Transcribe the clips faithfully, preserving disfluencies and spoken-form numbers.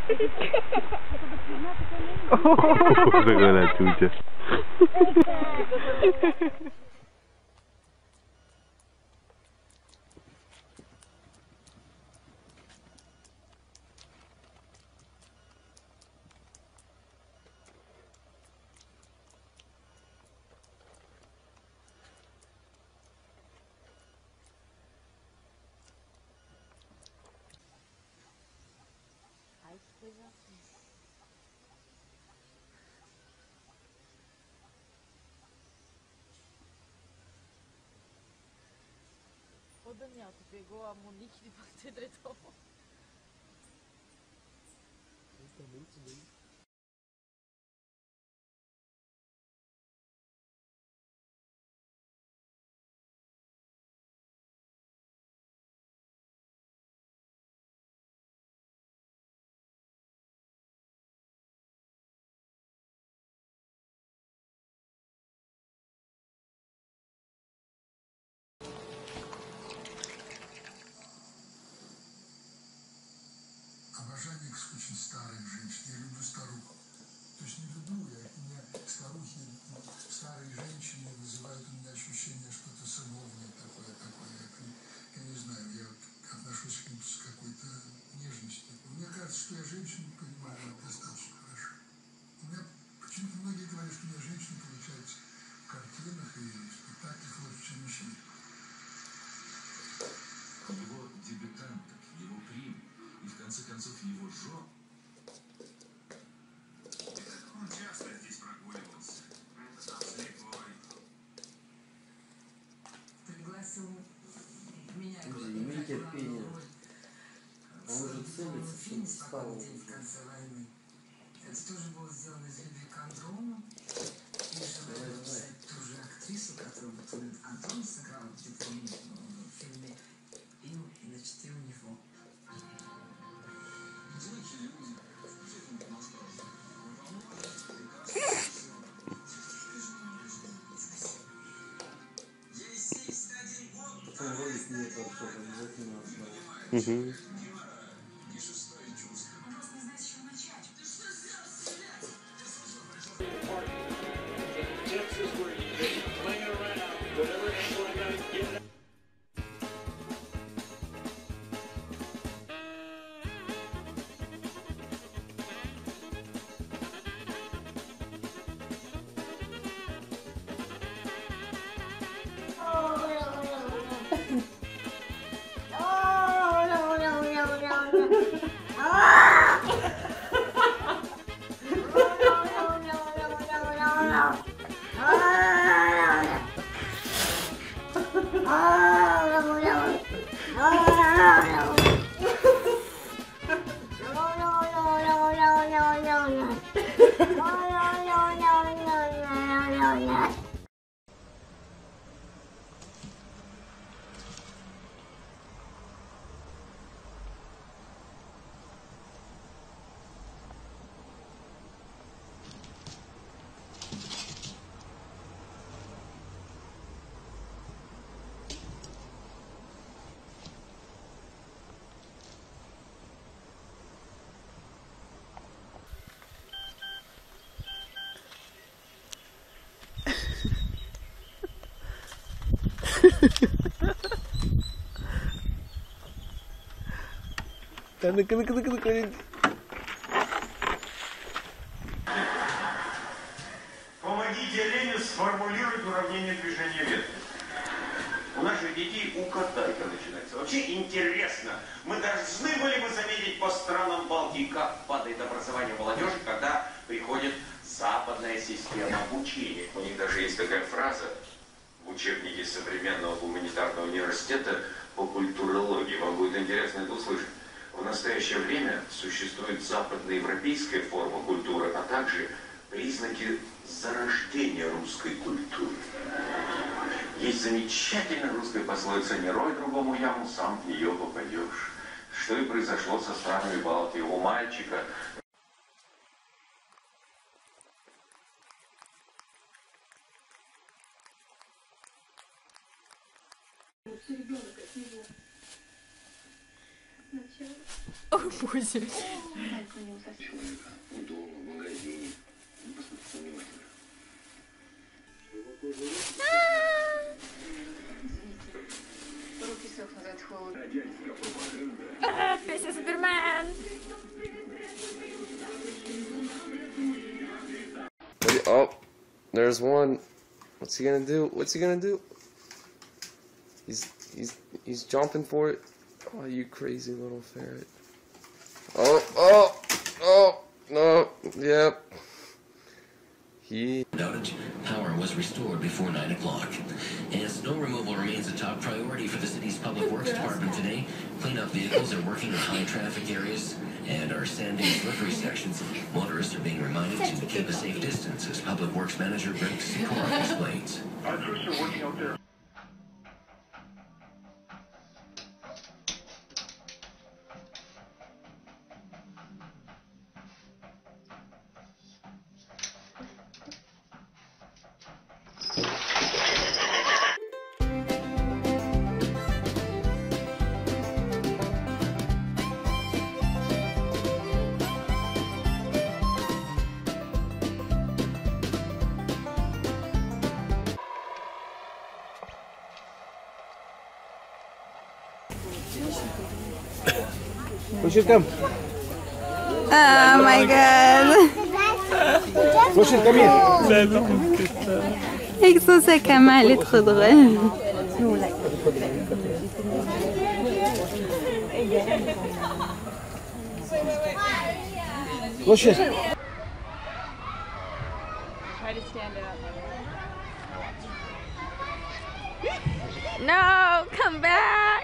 Такая тютя. Podanha, tu pegou a Monique de você direto. Justamente bem. Обожание к очень старым женщинам. Я люблю старух. То есть не люблю, я, у меня старухи, старые женщины вызывают у меня ощущение что-то сыновнее такое, такое. Я, я не знаю, я отношусь к ним с какой-то нежностью. Мне кажется, что я женщину понимаю достаточно хорошо. У меня почему-то многие говорят, что у меня женщины получаются в картинах и в спектаклях лучше, чем мужчины. Его дебютанток, его прим и в конце концов его жен. Он часто здесь прогуливался. Слепой. Пригласил меня. Имей терпение. Он уже целится, фильм что «Спокойный спал. день в конце войны». Это тоже было сделано из любви к Андрону. И желаю написать ту же актрису, которую Антон сыграл в дипломе в фильме. И, значит, и у него. Там ролик нет, что обязательно основа. Угу. Да ну-ка, ну-ка, ну-ка, ну-ка. Помогите Лене сформулировать уравнение движения ветра. У наших детей укатайка начинается. Вообще интересно. Мы должны были бы заметить по странам Балтии, как падает образование молодежи, когда приходит западная система обучения. У них даже есть такая фраза в учебнике современного гуманитарного университета по культурологии. Вам будет интересно это услышать. В настоящее время существует западноевропейская форма культуры, а также признаки зарождения русской культуры. Есть замечательная русская пословица «Не рой другому яму, сам в нее попадешь». Что и произошло со странами Балтии. У мальчика Ребенок от него. Сначала. О, боже. А, песня Супермен. Oh, there's one. What's he gonna do? What's he gonna do? He's he's he's jumping for it. Oh, you crazy little ferret. Oh, oh, oh, no, yep. He... Outage, power was restored before nine o'clock. And snow removal remains a top priority for the city's public works department today. Cleanup vehicles are working in high traffic areas and are sanding slippery sections. Motorists are being reminded to keep a safe distance, as Public Works Manager Brent Sikora explains. Our crews are working out there. Слушай, там. Oh my god. Слушай, ко мне. Avec son sac à main, elle est trop drôle. Слушай. Try to stand up. No, come back.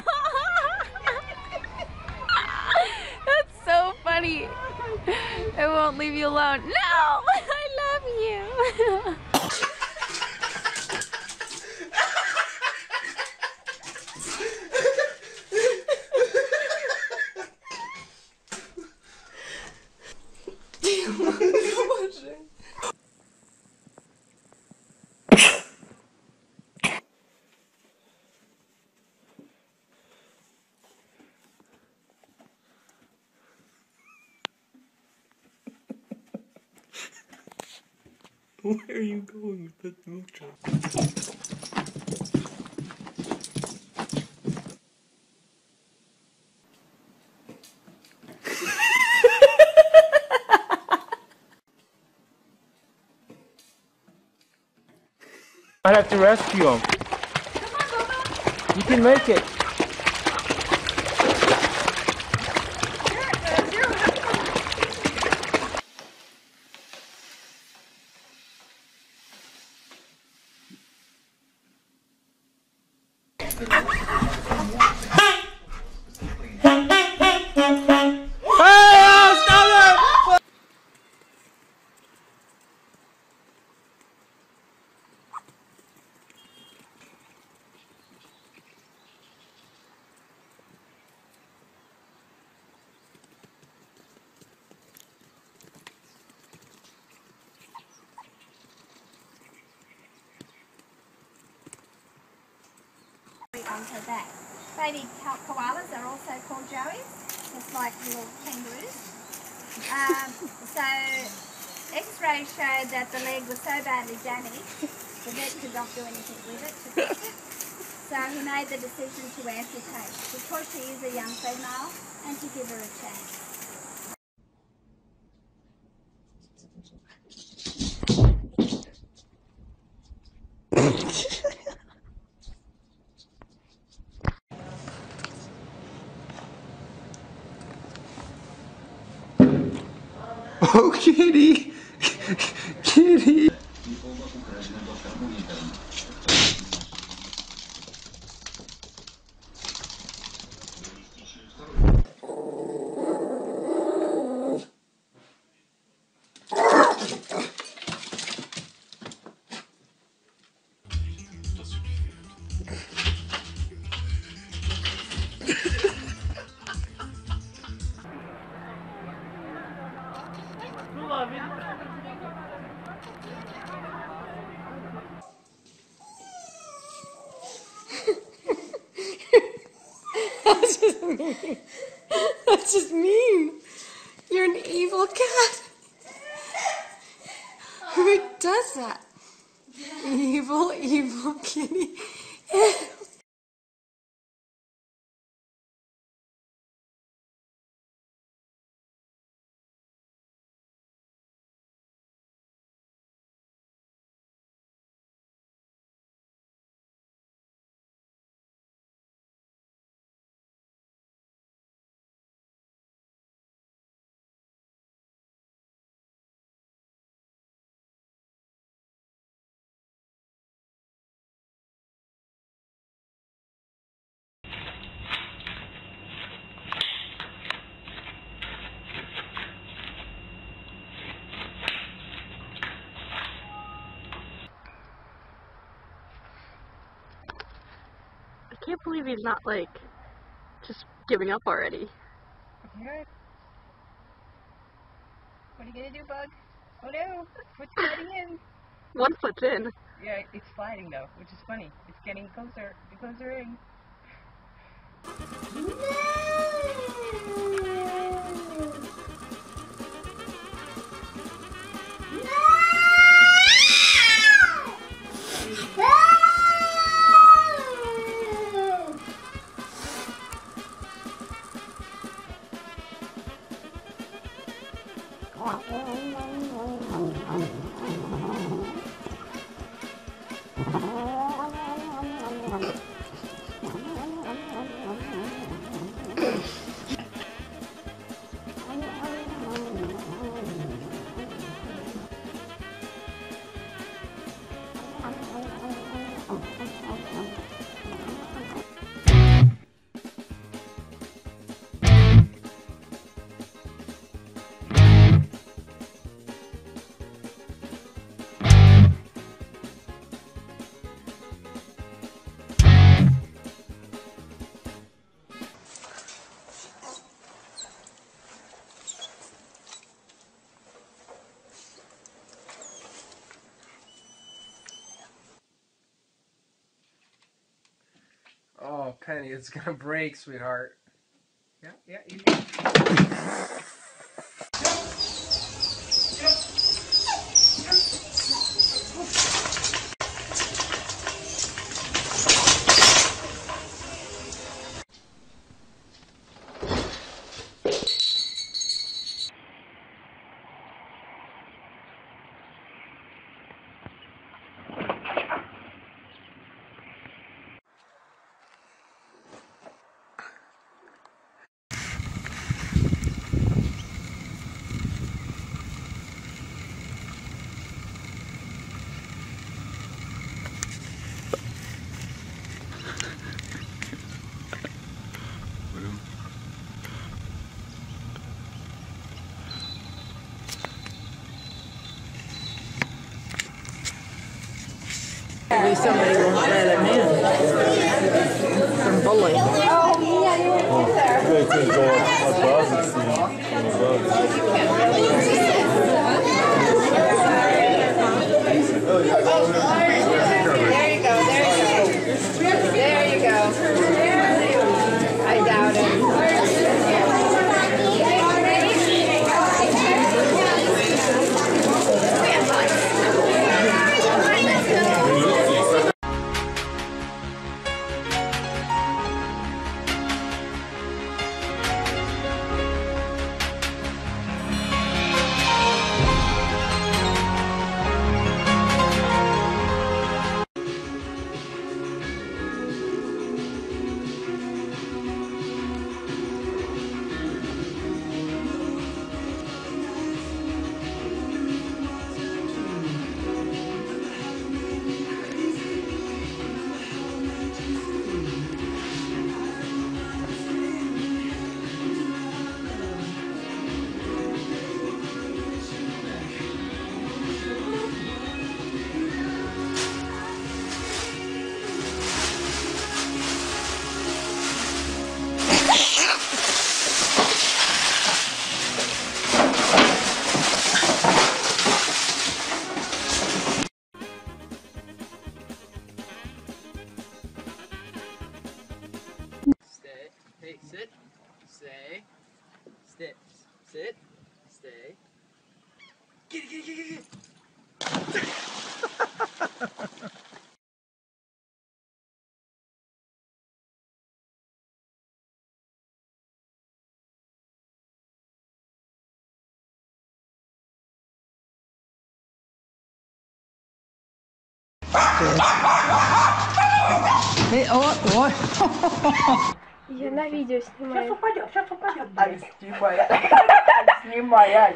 That's so funny. I won't leave you alone. No, I love you. Where are you going with that milk truck? I have to rescue him. You can make it. Onto that. Baby koalas are also called joeys, just like little kangaroos. Um, so X-ray showed that the leg was so badly damaged, the vet could not do anything with it to fix it. So he made the decision to amputate because she is a young female and to give her a chance. Oh, kitty! Kitty! I was just That's just mean. You're an evil cat. Who does that? Evil, evil kitty. I can't believe he's not, like, just giving up already. Okay. What are you gonna do, Bug? Oh no! Foot's sliding in! One foot's in. Yeah, it's sliding though, which is funny. It's getting closer, closer in. Oh, Penny, it's gonna break, sweetheart. Yeah, yeah, you Maybe somebody won't let him in from bullying. Oh, yeah, you were there. They could go above and see. There you go, there you go. There you go. I doubt it. Ты, о, ой. Я на видео снимаю. Сейчас упадет, сейчас упадет. Алис, снимай. Снимай, Алис.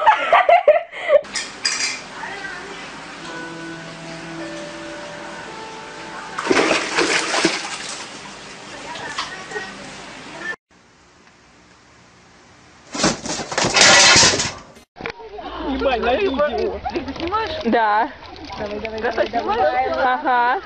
Снимай на видео. Ты снимаешь? Да. Давай, давай, давай, давай. Ага.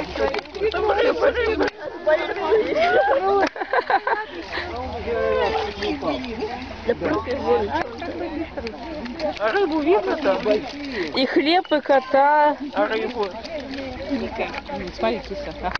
А рыбу видно-то? И хлеб, и кота. А рыбу? Смотри, киса.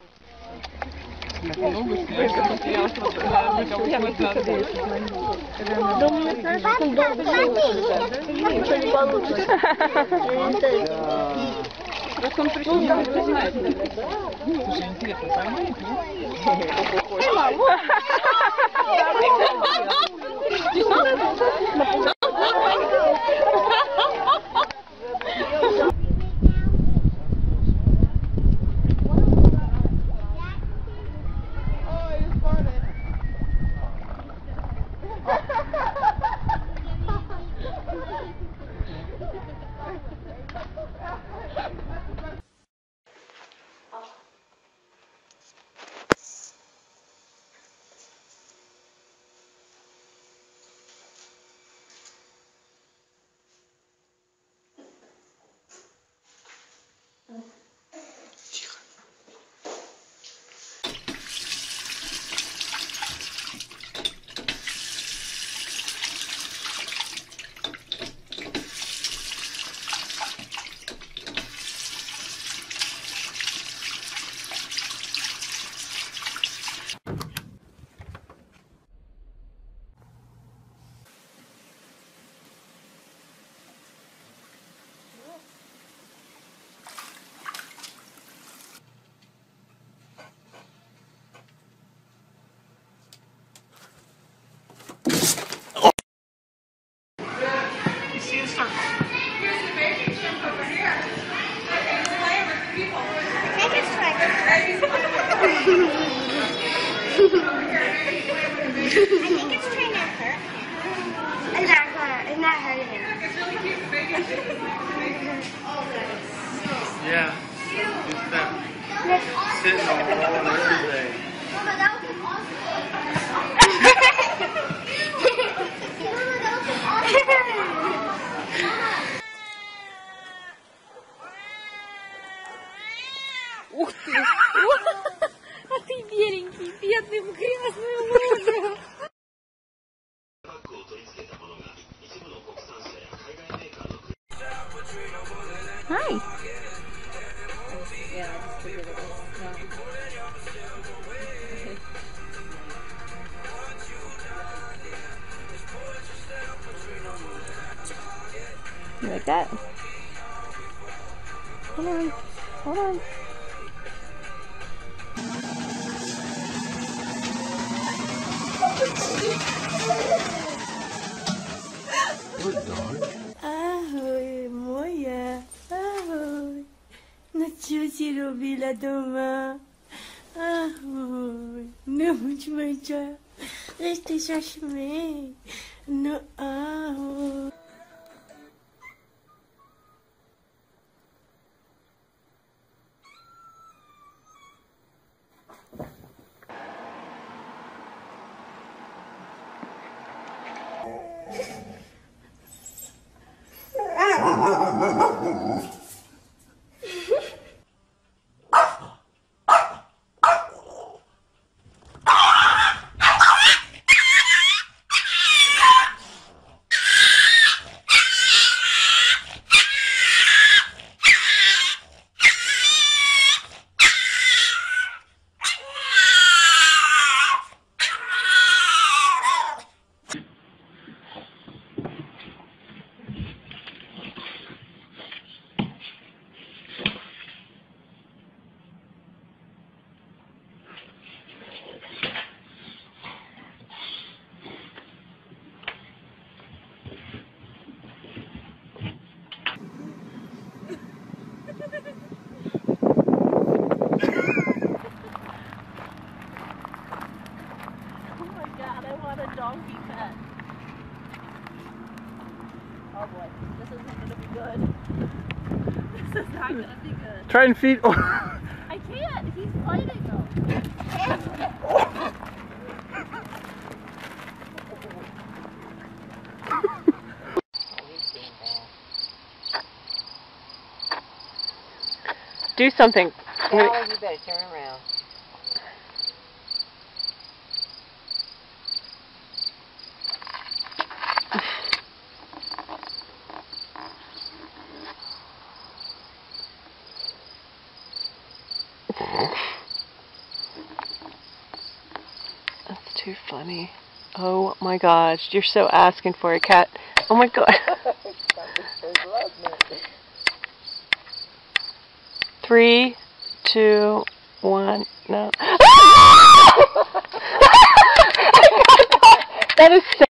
Просто он пришел, не знает. Слушай, интересно, сравнить, Yeah. It's that sitting on the wall every day. Mama, that was awesome. Mama, that was awesome. Ух ты! А ты беленький, бедный, в грязную лужу. Hi. Yeah, I just figured it was. You like that? Hold on. Hold on. Ahoj, moje, ahoj. No čo si robila doma? Ahoj, no buď mojča, ešte sa šmej. No ahoj. gonna be good. Try and feed. Oh. I can't. He's fighting though. Do something. Now you better turn around. That's too funny. Oh my gosh, you're so asking for a cat. Oh my god. Three, two, one, no. That is so